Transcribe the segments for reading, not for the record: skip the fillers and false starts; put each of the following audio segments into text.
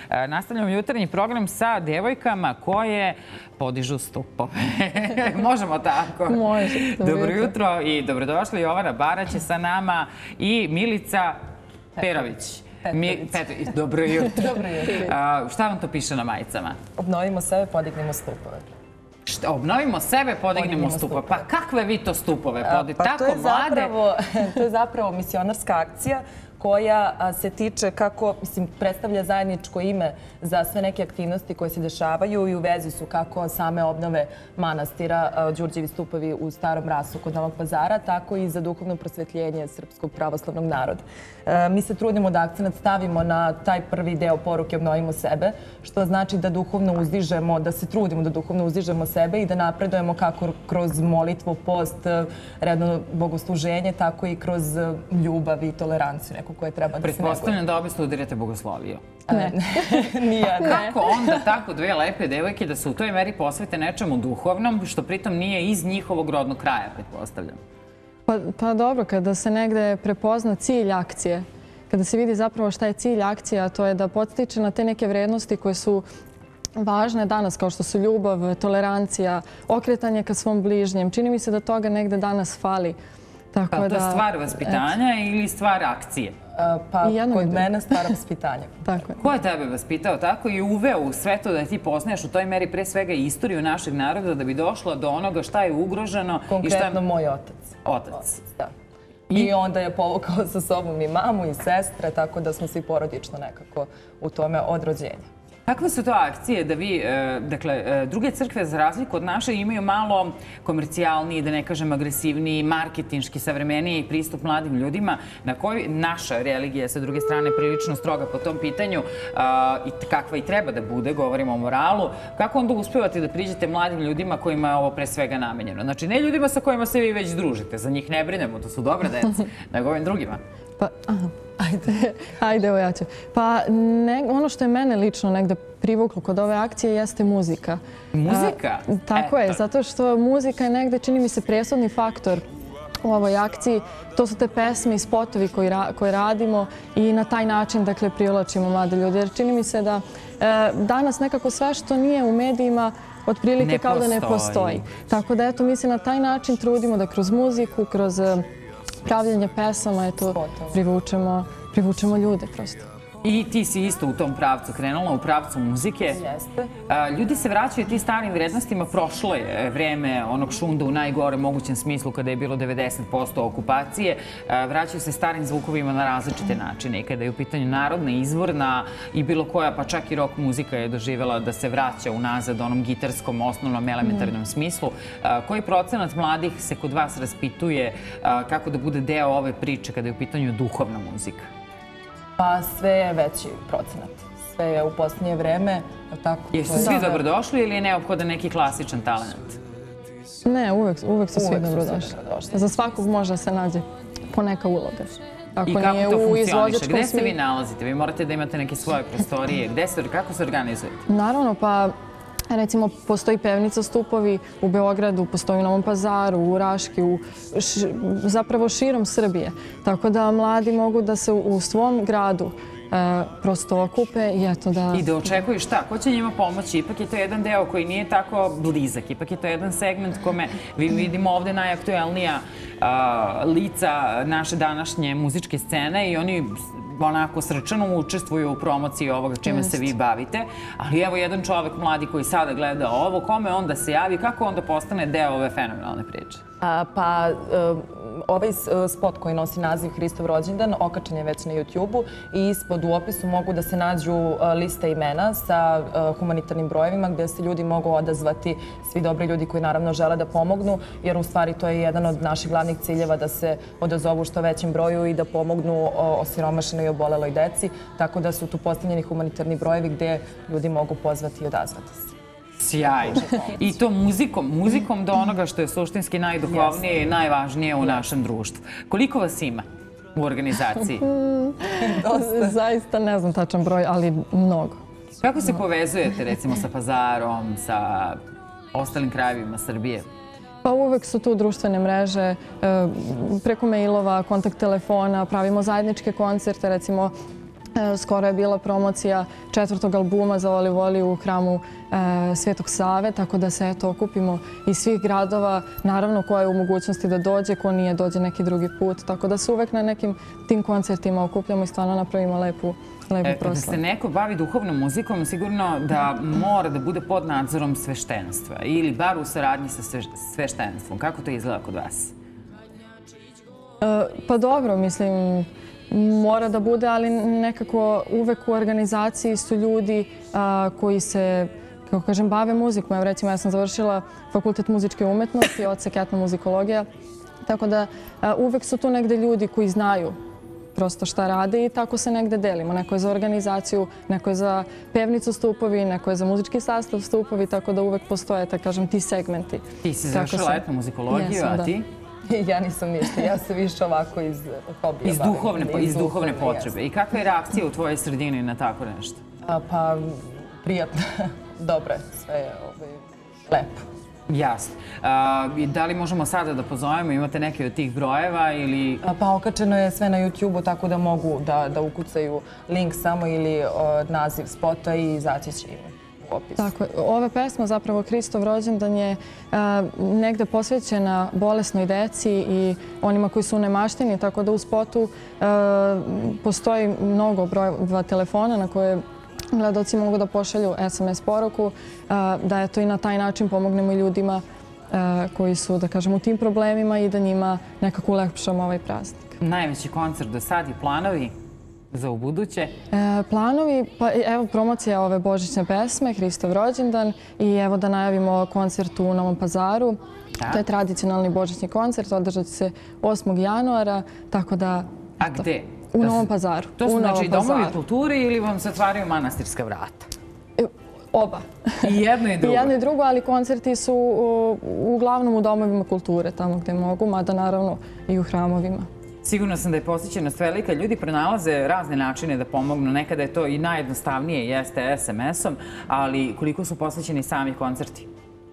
Nastavljamo jutarnji program sa devojkama koje podižu stupove. Možemo tako? Može. Dobro jutro i dobrodošli. Jovana Barać je sa nama i Milica Perović. Dobro jutro. Dobro jutro. Šta vam to piše na majicama? Obnovimo sebe, podignemo stupove. Obnovimo sebe, podignemo stupove. Pa kakve vi to stupove podite? Tako mlade? To je zapravo misionarska akcija koja se tiče kako, predstavlja zajedničko ime za sve neke aktivnosti koje se dešavaju i u vezi su kako same obnove manastira Đurđevi stupovi u Starom Rasu kod Novog Pazara, tako i za duhovno prosvetljenje srpskog pravoslavnog naroda. Mi se trudimo da akcenat stavimo na taj prvi deo poruke Obnovimo sebe, što znači da duhovno uzdižemo, da se trudimo da duhovno uzdižemo sebe i da napredujemo kako kroz molitvu, post, redno bogosluženje, tako i kroz ljubav i toleranciju neku koje treba da se neguje. Pretpostavljam da obi studirate bogosloviju. Ne. Nijedna. Kako onda tako dve lepe devojke da se u toj meri posvete nečemu duhovnom, što pritom nije iz njihovog rodnog kraja, pretpostavljam? Pa dobro, kada se negde prepozna cilj akcije, kada se vidi zapravo šta je cilj akcije, a to je da podstiče na te neke vrednosti koje su važne danas, kao što su ljubav, tolerancija, okretanje ka svom bližnjem. Čini mi se da toga negde danas fali. Pa to je stvar vaspitanja ili stvar akcije? Pa kod mene stvar vaspitanja. Ko je tebe vaspitao tako i uveo u sve to da ti poznaješ u toj meri pre svega istoriju našeg naroda da bi došla do onoga šta je ugroženo? Konkretno moj otac. Otac. Da. I onda je povukao sa sobom i mamu i sestre, tako da smo svi porodično nekako u tome od rođenja. Kakve su to akcije da vi, dakle, druge crkve za razliku od naše imaju malo komercijalniji, da ne kažem agresivniji, marketinški, savremeniji pristup mladim ljudima, na koji naša religija sa druge strane prilično stroga po tom pitanju i kakva i treba da bude, govorimo o moralu, kako onda uspevate da priđete mladim ljudima kojima je ovo pre svega namenjeno? Znači, ne ljudima sa kojima se vi već družite, za njih ne brinemo, to su dobre dece, nego ovim drugima. Pa, ajde, evo ja ću. Pa ono što je mene lično negde privuklo kod ove akcije jeste muzika. Muzika? Tako je, zato što muzika je negde, čini mi se, presudni faktor u ovoj akciji. To su te pesme i spotovi koje radimo i na taj način, dakle, privlačimo mlade ljude. Jer čini mi se da danas nekako sve što nije u medijima otprilike kao da ne postoji. Tako da, eto, mi se na taj način trudimo da kroz muziku, kroz pravljenje pesama, eto, privučemo ljude prosto. I ti si isto u tom pravcu krenula, u pravcu muzike. Jeste. Ljudi se vraćaju ti starim vrednostima. Prošlo je vreme onog šunda u najgore mogućem smislu kada je bilo 90% okupacije. Vraćaju se starim zvukovima na različite načine. I kada je u pitanju narodna, izvorna i bilo koja, pa čak i rock muzika je doživjela da se vraća unazad onom gitarskom, osnovnom, elementarnom smislu. Koji procenat mladih se kod vas raspituje kako da bude deo ove priče kada je u pitanju duhovna muzika? Pa sve je veći procenat. Sve je u posljednje vreme. Jesu svi dobrodošli ili je neophodan neki klasičan talent? Ne, uvek su svi dobrodošli. Za svakog može da se nađe poneka uloga. I kako to funkcioniše? Gde se vi nalazite? Vi morate da imate neke svoje prostorije. Kako se organizujete? Naravno, pa recimo, postoji pevnica Stupovi u Beogradu, postoji u Novom Pazaru, u Raški, zapravo širom Srbije. Tako da mladi mogu da se u svom gradu prosto okupe i eto da... I da očekuju šta? Ko će njima pomoći? Ipak je to jedan deo koji nije tako blizak. Ipak je to jedan segment kome vidimo ovde najaktuelnija lica naše današnje muzičke scene i oni onako srčano učestvuju u promociji ovoga čime se vi bavite. Ali evo jedan čovek mladi koji sada gleda ovo, kome onda se javi, kako onda postane deo ove fenomenalne priče? Pa ovaj spot koji nosi naziv Hristov rođendan okačen je već na YouTube-u i ispod u opisu mogu da se nađu liste imena sa humanitarnim brojevima gde se ljudi mogu odazvati, svi dobri ljudi koji naravno žele da pomognu, jer u stvari to je jedan od naših glavnih ciljeva da se odazovu što većem broju i da pomognu osiromašenoj i oboleloj deci, tako da su tu postavljeni humanitarni brojevi gde ljudi mogu pozvati i odazvati se. Sjajno. I to muzikom do onoga što je suštinski najduhovnije i najvažnije u našem društvu. Koliko vas ima u organizaciji? Zaista ne znam tačan broj, ali mnogo. Kako se povezujete recimo sa Pazarom, sa ostalim krajevima Srbije? Pa uvek su tu društvene mreže, preko mailova, kontakt telefona, pravimo zajedničke koncerte, recimo Skoro je bila promocija 4. albuma za Voli Voli u hramu Svetog Save, tako da se okupimo iz svih gradova, naravno ko je u mogućnosti da dođe, ko nije dođe neki drugi put, tako da se uvek na nekim tim koncertima okupljamo i stvarno napravimo lepu proslavu. Kada se neko bavi duhovnom muzikom, sigurno da mora da bude pod nadzorom sveštenstva ili bar u saradnji sa sveštenstvom. Kako to izgleda kod vas? Pa dobro, mislim, mora da bude, ali nekako uvek u organizaciji su ljudi koji se, kako kažem, bave muzikom. Evo recimo, ja sam završila Fakultet muzičke umetnosti, odsek etnomuzikologija, tako da uvek su tu negde ljudi koji znaju prosto šta rade i tako se negde delimo. Neko je za organizaciju, neko je za pevnicu stupovi, neko je za muzički sastav stupovi, tako da uvek postoje, tako kažem, ti segmenti. Ti si završila etnomuzikologiju, a ti? Ja nisam ništa, ja se više ovako iz hobija bavim. Iz duhovne potrebe. I kakva je reakcija u tvojoj sredini na tako nešto? Pa, prijatno. Dobro, sve je lepo. Jasno. Da li možemo sada da pozovemo? Imate neke od tih brojeva ili... Pa okačeno je sve na YouTube-u, tako da mogu da ukucaju link samo ili naziv spota i izaći će im u opisu. Tako je. Ova pesma, zapravo Hristov rođendan, je negde posvećena bolesnoj deci i onima koji su u nemaštini, tako da u spotu postoji mnogo brojeva telefona na koje gledaoci mogu da pošalju SMS poruku, da eto i na taj način pomognemo i ljudima koji su, da kažem, u tim problemima i da njima nekako ulepšamo ovaj praznik. Najveći koncert do sad i planovi za ubuduće? Planovi, pa evo promocija ove božićne pesme, Hristov rođendan, i evo da najavimo koncert u Novom Pazaru. To je tradicionalni božićni koncert, održat će se 8. januara, tako da... A gde? U Novom Pazaru. To su znači domovi kulture ili vam se otvaraju manastirska vrata? Oba. I jedno i drugo? I jedno i drugo, ali koncerti su uglavnom u domovima kulture, tamo gde mogu, mada naravno i u hramovima. Sigurno sam da je posjećenost velika. Ljudi pronalaze razne načine da pomognu. Nekada je to i najjednostavnije, jeste SMS-om, ali koliko su posvećeni sami koncerti?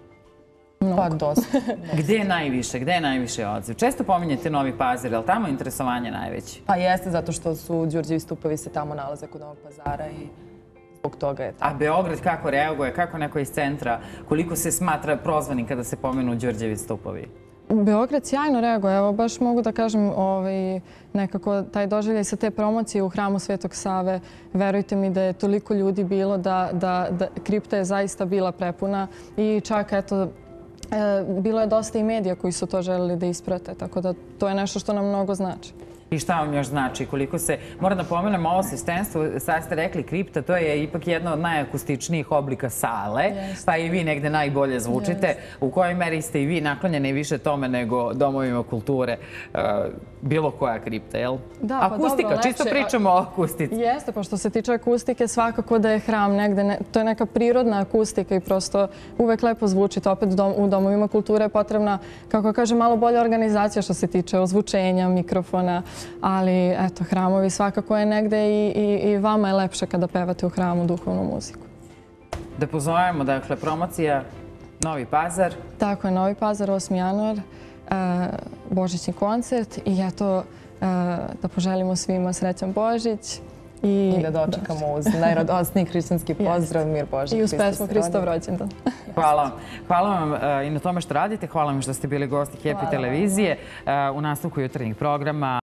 Pa dosta. Gde je najviše? Gde je najviše odziv? Često pominjete Novi Pazar, je li tamo interesovanje najveće? Pa jeste, zato što su Đurđevi stupovi se tamo nalaze kod Novog Pazara i zbog toga je tamo. A Beograd kako reaguje? Kako neko iz centra? Koliko se smatra prozvanim kada se pomenu Đurđevi stupovi? Beograd sjajno reaguje. Evo, baš mogu da kažem nekako taj doživljaj sa te promocije u hramu Svetog Save. Verujte mi da je toliko ljudi bilo da kripta je zaista bila prepuna i čak, eto, bilo je dosta i medija koji su to želeli da isprate, tako da to je nešto što nam mnogo znači. I šta vam još znači? Koliko se... Moram da pomenem ovo sveštenstvo, sad ste rekli kripta, to je ipak jedna od najakustičnijih oblika sale, pa i vi negde najbolje zvučite. U kojoj meri ste i vi naklonjeni više tome nego domovima kulture? Bilo koja kripta, jel? Da, pa dobro, lepše. Akustika, čisto pričamo o akustici. Jeste, pa što se tiče akustike, svakako da je hram negde, to je neka prirodna akustika i prosto uvek lepo zvučite. Opet u domovima kulture je potrebna, kako kažem, malo bolja organizacija što se tiče ozvučenja, mikrofona, ali eto, hramovi svakako je negde i vama je lepše kada pevate u hramu duhovnu muziku. Da pozovemo, dakle, promocija Novi Pazar. Tako je, Novi Pazar, 8. januar, božićni koncert i eto, da poželimo svima srećan Božić. I da dočekamo uz najradosniji hrišćanski pozdrav, mir Božji. I uz pesmu Hristov rođendan. Hvala. Hvala vam i na tome što radite. Hvala vam što ste bili gosti Happy televizije u nastavku jutarnjih programa.